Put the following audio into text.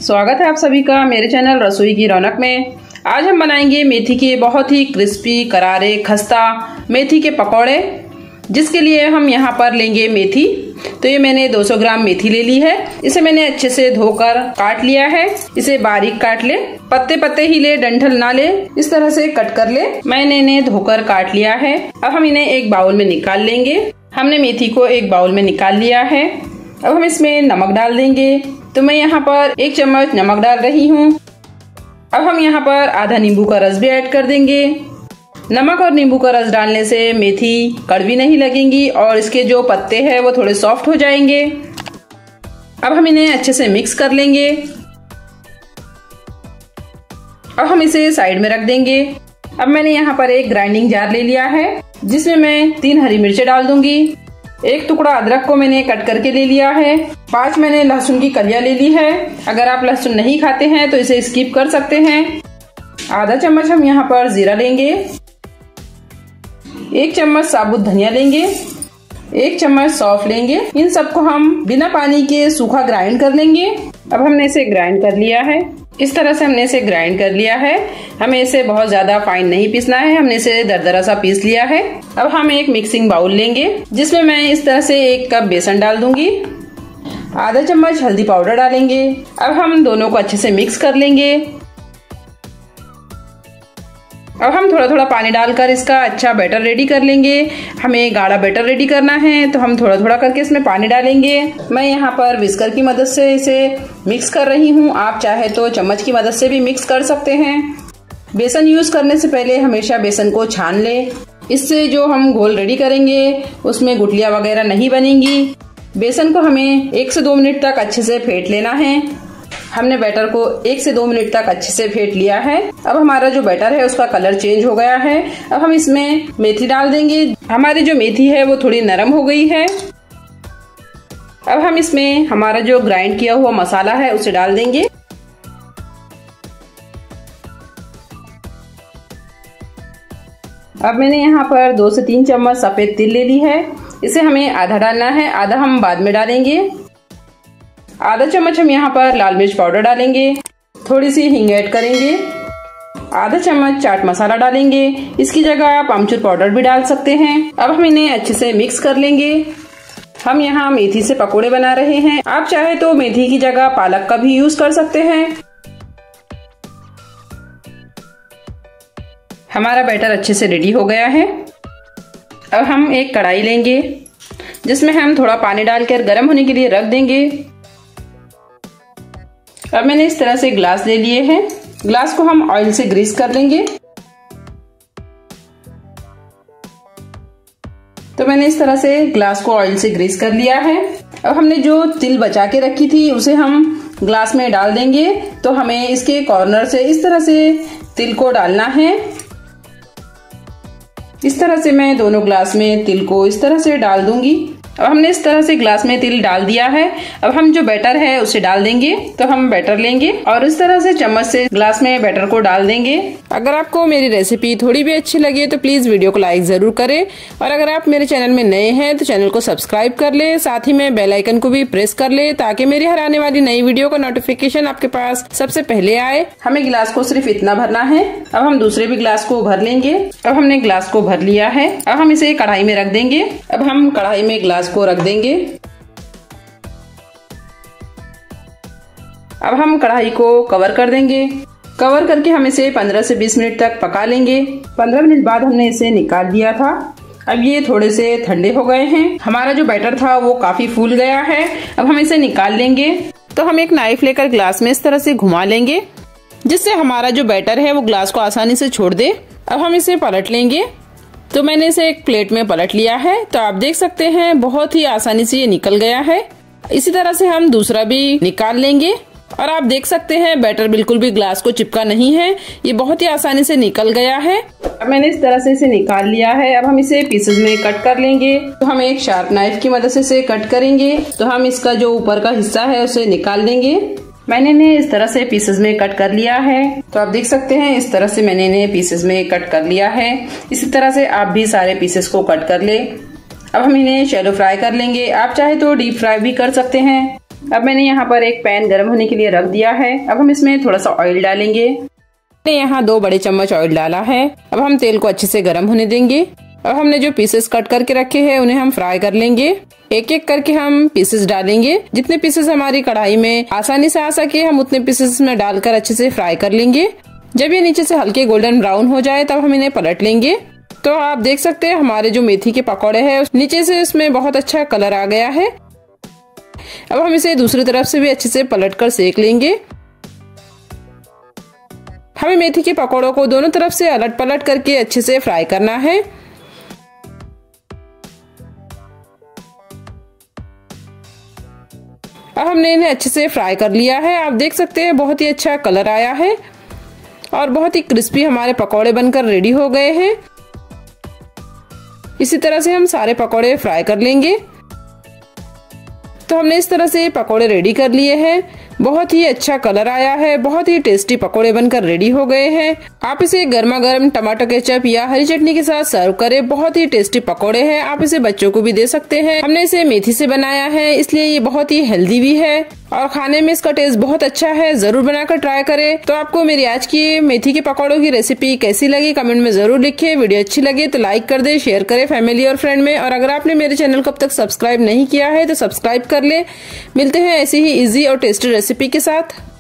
स्वागत है आप सभी का मेरे चैनल रसोई की रौनक में। आज हम बनाएंगे मेथी के बहुत ही क्रिस्पी करारे खस्ता मेथी के पकौड़े, जिसके लिए हम यहाँ पर लेंगे मेथी। तो ये मैंने 200 ग्राम मेथी ले ली है। इसे मैंने अच्छे से धोकर काट लिया है। इसे बारीक काट ले, पत्ते पत्ते ही ले, डंठल ना ले, इस तरह से कट कर ले। मैंने इन्हें धोकर काट लिया है। अब हम इन्हें एक बाउल में निकाल लेंगे। हमने मेथी को एक बाउल में निकाल लिया है। अब हम इसमें नमक डाल देंगे। तो मैं यहाँ पर 1 चम्मच नमक डाल रही हूँ। अब हम यहाँ पर आधा नींबू का रस भी ऐड कर देंगे। नमक और नींबू का रस डालने से मेथी कड़वी नहीं लगेंगी और इसके जो पत्ते हैं वो थोड़े सॉफ्ट हो जाएंगे। अब हम इन्हें अच्छे से मिक्स कर लेंगे। अब हम इसे साइड में रख देंगे। अब मैंने यहाँ पर एक ग्राइंडिंग जार ले लिया है, जिसमें मैं 3 हरी मिर्चें डाल दूंगी। 1 टुकड़ा अदरक को मैंने कट करके ले लिया है। 5 मैंने लहसुन की कलियां ले ली है। अगर आप लहसुन नहीं खाते हैं तो इसे स्किप कर सकते हैं। आधा चम्मच हम यहाँ पर जीरा लेंगे। 1 चम्मच साबुत धनिया लेंगे। 1 चम्मच सौंफ लेंगे। इन सबको हम बिना पानी के सूखा ग्राइंड कर लेंगे। अब हमने इसे ग्राइंड कर लिया है। इस तरह से हमने इसे ग्राइंड कर लिया है। हमें इसे बहुत ज्यादा फाइन नहीं पीसना है, हमने इसे दरदरा सा पीस लिया है। अब हम एक मिक्सिंग बाउल लेंगे, जिसमें मैं इस तरह से 1 कप बेसन डाल दूंगी। आधा चम्मच हल्दी पाउडर डालेंगे। अब हम दोनों को अच्छे से मिक्स कर लेंगे। अब हम थोड़ा थोड़ा पानी डालकर इसका अच्छा बैटर रेडी कर लेंगे। हमें गाढ़ा बैटर रेडी करना है, तो हम थोड़ा थोड़ा करके इसमें पानी डालेंगे। मैं यहाँ पर विस्कर की मदद से इसे मिक्स कर रही हूँ। आप चाहे तो चम्मच की मदद से भी मिक्स कर सकते हैं। बेसन यूज करने से पहले हमेशा बेसन को छान ले। इससे जो हम घोल रेडी करेंगे उसमें गुठलियाँ वगैरह नहीं बनेंगी। बेसन को हमें 1 से 2 मिनट तक अच्छे से फेंट लेना है। हमने बैटर को 1 से 2 मिनट तक अच्छे से फेंट लिया है। अब हमारा जो बैटर है उसका कलर चेंज हो गया है। अब हम इसमें मेथी डाल देंगे। हमारी जो मेथी है वो थोड़ी नरम हो गई है। अब हम इसमें हमारा जो ग्राइंड किया हुआ मसाला है उसे डाल देंगे। अब मैंने यहाँ पर 2 से 3 चम्मच सफेद तिल ले ली है। इसे हमें आधा डालना है, आधा हम बाद में डालेंगे। आधा चम्मच हम यहाँ पर लाल मिर्च पाउडर डालेंगे। थोड़ी सी हींग ऐड करेंगे। आधा चम्मच चाट मसाला डालेंगे। इसकी जगह आप आमचूर पाउडर भी डाल सकते हैं। अब हम इन्हें अच्छे से मिक्स कर लेंगे। हम यहाँ मेथी से पकोड़े बना रहे हैं। आप चाहे तो मेथी की जगह पालक का भी यूज कर सकते हैं। हमारा बैटर अच्छे से रेडी हो गया है। अब हम एक कढ़ाई लेंगे, जिसमें हम थोड़ा पानी डालकर गर्म होने के लिए रख देंगे। अब मैंने इस तरह से ग्लास ले लिए हैं। ग्लास को हम ऑयल से ग्रीस कर लेंगे। तो मैंने इस तरह से ग्लास को ऑयल से ग्रीस कर लिया है। अब हमने जो तिल बचा के रखी थी उसे हम ग्लास में डाल देंगे। तो हमें इसके कॉर्नर से इस तरह से तिल को डालना है। इस तरह से मैं दोनों ग्लास में तिल को इस तरह से डाल दूंगी। अब हमने इस तरह से ग्लास में तिल डाल दिया है। अब हम जो बैटर है उसे डाल देंगे। तो हम बैटर लेंगे और इस तरह से चम्मच से ग्लास में बैटर को डाल देंगे। अगर आपको मेरी रेसिपी थोड़ी भी अच्छी लगे तो प्लीज वीडियो को लाइक जरूर करें। और अगर आप मेरे चैनल में नए हैं तो चैनल को सब्सक्राइब कर ले, साथ ही में बेल आइकन को भी प्रेस कर ले, ताकि मेरी हर आने वाली नई वीडियो का नोटिफिकेशन आपके पास सबसे पहले आए। हमें गिलास को सिर्फ इतना भरना है। अब हम दूसरे भी ग्लास को भर लेंगे। अब हमने ग्लास को भर लिया है। अब हम इसे कढ़ाई में रख देंगे। अब हम कढ़ाई में ग्लास को रख देंगे। अब हम कढ़ाई को कवर कर देंगे। कवर करके हम इसे 15 से 20 मिनट तक पका लेंगे। 15 मिनट बाद हमने इसे निकाल दिया था। अब ये थोड़े से ठंडे हो गए हैं। हमारा जो बैटर था वो काफी फूल गया है। अब हम इसे निकाल लेंगे। तो हम एक नाइफ लेकर ग्लास में इस तरह से घुमा लेंगे, जिससे हमारा जो बैटर है वो ग्लास को आसानी से छोड़ दे। अब हम इसे पलट लेंगे। तो मैंने इसे एक प्लेट में पलट लिया है। तो आप देख सकते हैं बहुत ही आसानी से ये निकल गया है। इसी तरह से हम दूसरा भी निकाल लेंगे। और आप देख सकते हैं बैटर बिल्कुल भी ग्लास को चिपका नहीं है, ये बहुत ही आसानी से निकल गया है। अब मैंने इस तरह से इसे निकाल लिया है। अब हम इसे पीसेस में कट कर लेंगे। तो हम एक शार्प नाइफ की मदद से इसे कट करेंगे। तो हम इसका जो ऊपर का हिस्सा है उसे निकाल देंगे। मैंने इन्हें इस तरह से पीसेस में कट कर लिया है। तो आप देख सकते हैं इस तरह से मैंने इन्हें पीसेस में कट कर लिया है। इसी तरह से आप भी सारे पीसेस को कट कर ले। अब हम इन्हें शैलो फ्राई कर लेंगे। आप चाहे तो डीप फ्राई भी कर सकते हैं। अब मैंने यहाँ पर एक पैन गर्म होने के लिए रख दिया है। अब हम इसमें थोड़ा सा ऑयल डालेंगे। मैंने यहाँ 2 बड़े चम्मच ऑयल डाला है। अब हम तेल को अच्छे से गर्म होने देंगे। अब हमने जो पीसेस कट करके रखे हैं उन्हें हम फ्राई कर लेंगे। एक एक करके हम पीसेस डालेंगे। जितने पीसेस हमारी कढ़ाई में आसानी से आ सके हम उतने पीसेस में डालकर अच्छे से फ्राई कर लेंगे। जब ये नीचे से हल्के गोल्डन ब्राउन हो जाए तब हम इन्हें पलट लेंगे। तो आप देख सकते हैं हमारे जो मेथी के पकौड़े हैं नीचे से इसमें बहुत अच्छा कलर आ गया है। अब हम इसे दूसरी तरफ से भी अच्छे से पलट कर सेक लेंगे। हमें मेथी के पकौड़ों को दोनों तरफ से अलट पलट करके अच्छे से फ्राई करना है। अब हमने इन्हें अच्छे से फ्राई कर लिया है। आप देख सकते हैं बहुत ही अच्छा कलर आया है और बहुत ही क्रिस्पी हमारे पकौड़े बनकर रेडी हो गए हैं। इसी तरह से हम सारे पकौड़े फ्राई कर लेंगे। तो हमने इस तरह से पकौड़े रेडी कर लिए हैं। बहुत ही अच्छा कलर आया है। बहुत ही टेस्टी पकौड़े बनकर रेडी हो गए हैं। आप इसे गर्मा गर्म टमाटर केचप या हरी चटनी के साथ सर्व करें। बहुत ही टेस्टी पकौड़े हैं। आप इसे बच्चों को भी दे सकते हैं। हमने इसे मेथी से बनाया है इसलिए ये बहुत ही हेल्दी भी है और खाने में इसका टेस्ट बहुत अच्छा है। जरूर बनाकर ट्राई करें। तो आपको मेरी आज की मेथी के पकौड़ों की रेसिपी कैसी लगी कमेंट में जरूर लिखिए। वीडियो अच्छी लगे तो लाइक कर दे, शेयर करें फैमिली और फ्रेंड में। और अगर आपने मेरे चैनल को अब तक सब्सक्राइब नहीं किया है तो सब्सक्राइब कर ले। मिलते हैं ऐसी ही इजी और टेस्टी रेसिपी के साथ।